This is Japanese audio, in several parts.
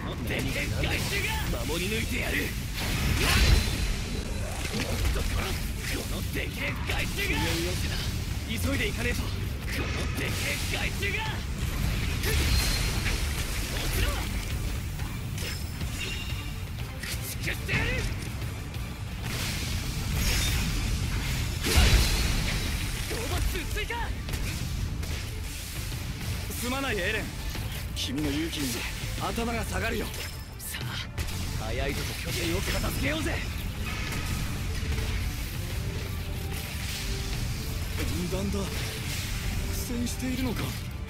のでけえ害虫が守り抜いてやる。このでけえ害虫が急いでいかねえと。このでけえ害虫が落ちろ。駆逐してやる。討伐追加。 すまないエレン、君の勇気に頭が下がるよ。 さあ早いとこ巨人を片付けようぜ。 分断だ。苦戦しているのか。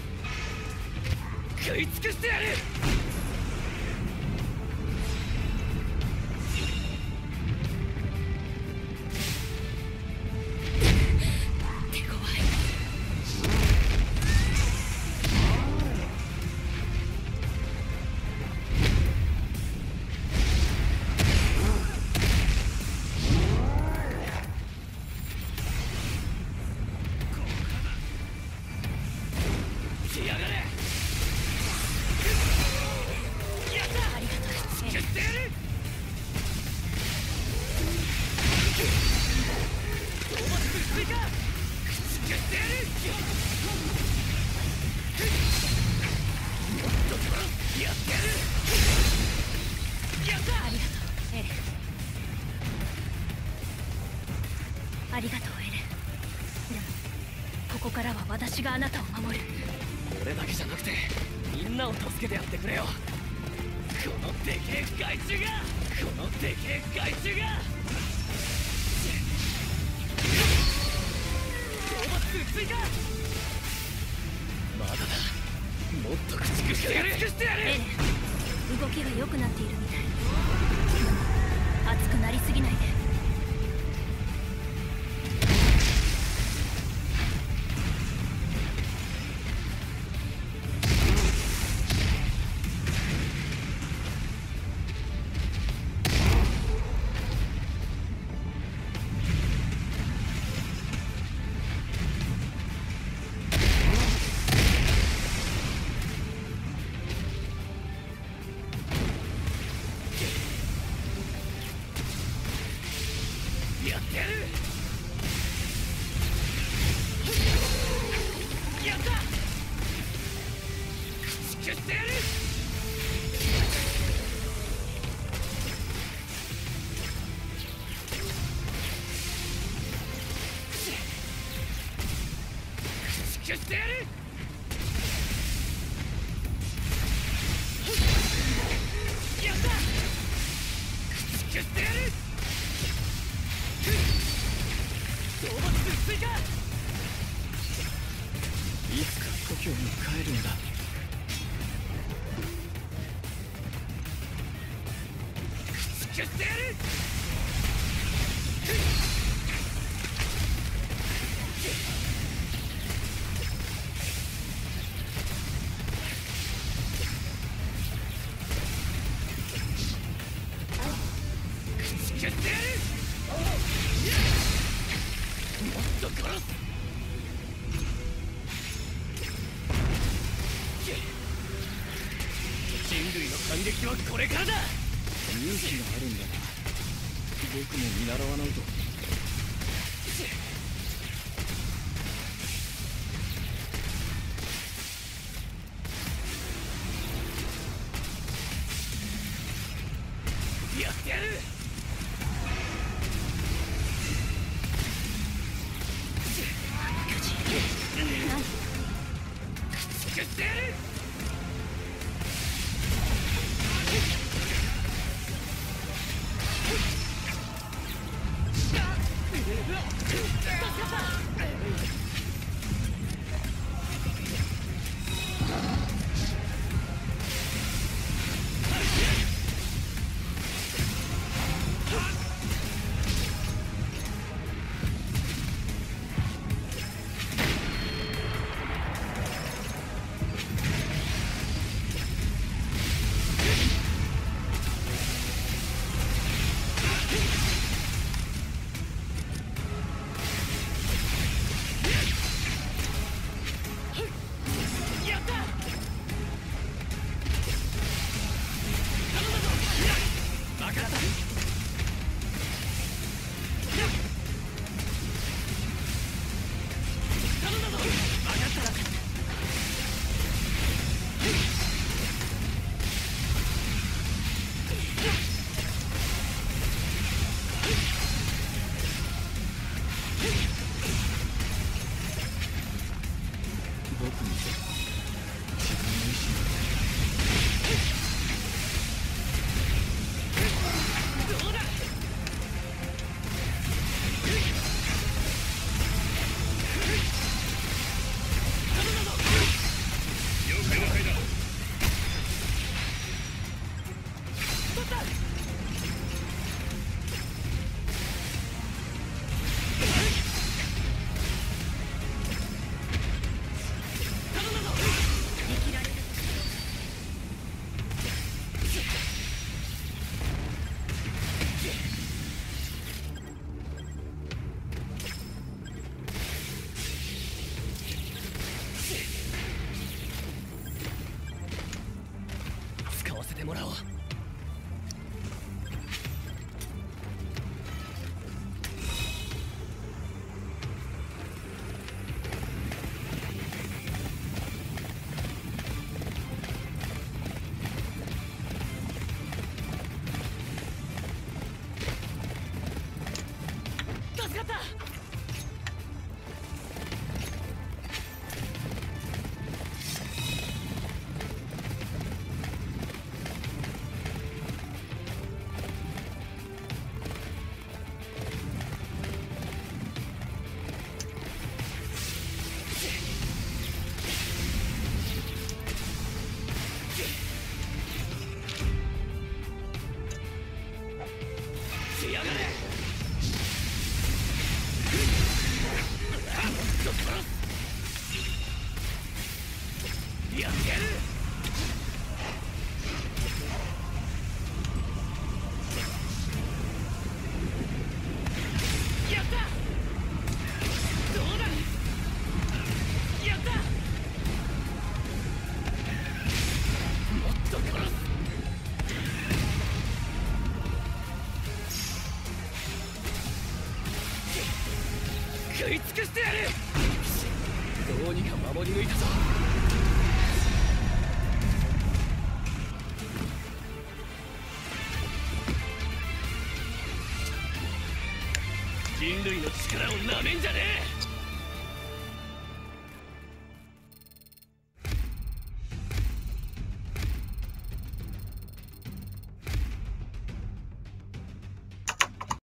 食い尽くしてやる。 手強い。 来やがれ。やった。 ありがとう。 消してやる。討伐追加。消してやる。もっとやってやる。やった。 ありがとうエレン。ありがとうエレン。でもここからは私があなたを守る。 俺だけじゃなくてみんなを助けてやってくれよ。このでけえ害虫がこのでけえ害虫が討伐追加。まだだ。もっと駆逐してやる。駆逐してやる。 エレン、動きが良くなっているみたい。でも熱くなりすぎないで。 やってやる。やった。駆逐してやる。駆逐してやる。やった。駆逐してやる。討伐追加。 いつか故郷に帰るんだ。 駆逐してやる。駆逐してやる。もっと殺す。人類の反撃はこれからだ。 勇気があるんだな。僕も見習わないと。 やってやる。駆逐してやる。や使わせてもらおう。助かった。しやがれ。やってやる。やった。どうだ。やった。もっと殺す。食い尽くしてやる。どうにか守り抜いたぞ。人類の力をなめんじゃねえ。